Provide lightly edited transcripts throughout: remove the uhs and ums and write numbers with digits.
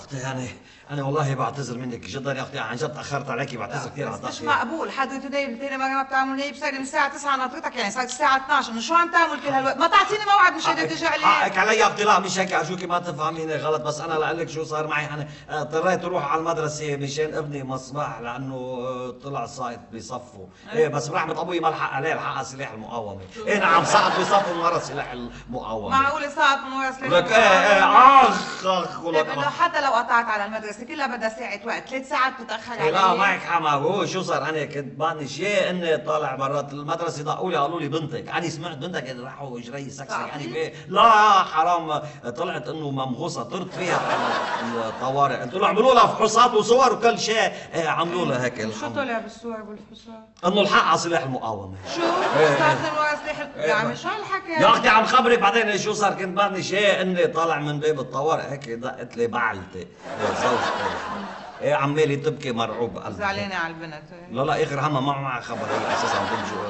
اختي انا والله بعتذر منك جدا يا اختي، عن جد تاخرت عليكي، بعتذر كثير على بس مش التاخير. مقبول حضرتك تاني مرة ما بتعمل هيك، بصير من الساعة 9 ناطرتك، يعني صارت الساعة 12، انه شو عم تعمل كل هالوقت؟ ما تعطيني موعد مش قادر تجي عليه. حقك علي يا اختي، لا مش هيك، ارجوكي ما تفهميني غلط، بس انا لاقول لك شو صار معي، انا اضطريت اروح على المدرسه مشان ابني مصباح لانه طلع ساقط بصفه، ايه بس برحمه ابوي ما لحق عليه، لحق سلاح المقاومه، ايه نعم سقط بصفه من ورا سلاح المقاومه. معقولة ساعة من ورا سلاح لك المقاومة؟ اخ طيب انه حتى لو قطعت على المدرسة كلها بدها ساعة وقت، 3 ساعات بتتأخر علي. لا معك حما، هو شو صار، انا كنت بانش اني طالع برات المدرسه، دقوا لي قالوا لي بنتك، انا سمعت بنتك راحوا اجري سكسك يعني لا حرام، طلعت انه ممغوصه، طرت فيها الطوارئ، قلت له اعملوا لها فحوصات وصور وكل شيء، عملوا لها هيك. شو طلع بالصور والفحوصات؟ انه الحق على سلاح المقاومه. شو؟ استاذن ورا سلاح يا عمي شو هالحكي؟ يا اختي عم خبرك بعدين شو صار، كنت بانش اني طالع من باب الطوارئ هيك دقت لي بعلتي زوجتي، ايه عمالي تبكي مرعوب قلبي. زعلانه على البنت. لا اخر همها ما معها خبر، هي اساسا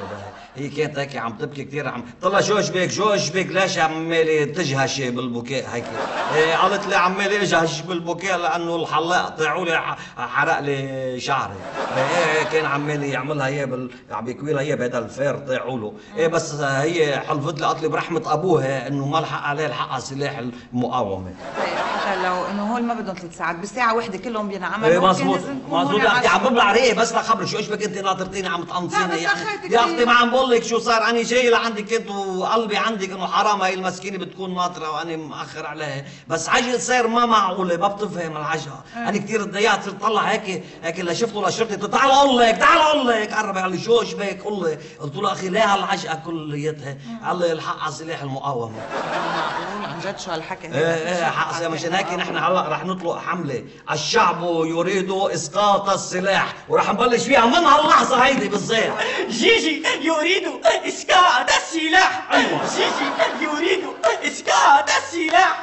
هي كانت هيك عم تبكي كثير، عم طلع شو اشبك ليش عمالي تجهش بالبكاء هيك، إيه قالت لي عمالي اجهش بالبكاء لانه الحلاق طلعوا لي حرق لي شعري، ايه كان عمالي يعملها اياه عم بيكوي لها اياه بهذا الفير طلعوا له، ايه بس هي حلفت لي قالت لي برحمه ابوها انه ما لحق عليه الحق على سلاح المقاومه. طيب حتى لو انه هول ما بدهم 3 ساعات، بالساعه وحده كلهم بينعملوا. ايه مظبوط مظبوط يا اختي، عم ببلع ريقي بس لخبرك، شو اشبك انت ناطرتيني عم تقنصيني يعني يا اختي، ما عم بقول لك شو صار، انا جاي لعندك انت وقلبي عندك انه حرام هي المسكينه بتكون ناطره وانا مأخر عليها، بس عجقه صاير ما معقوله، ما بتفهم العجقه، انا كثير تضايقت، صرت طلع هيك اللي شفته للشرطه، تعال اقول لك قرب قال لي شو اشبك قول لي، قلت له اخي ليه هالعجقه كليتها؟ قال لي الحق على سلاح المقاومه. معقول عن جد شو هالحكي؟ ايه حق، مشان هيك نحن هلا رح نطلق حمله، الشعب يريد اسقاط السلاح، ورح نبلش فيها من هاللحظه هيدي بالزيت. جيجي يريد اسقاط السلاح. ايوه جيجي يريد اسقاط السلاح.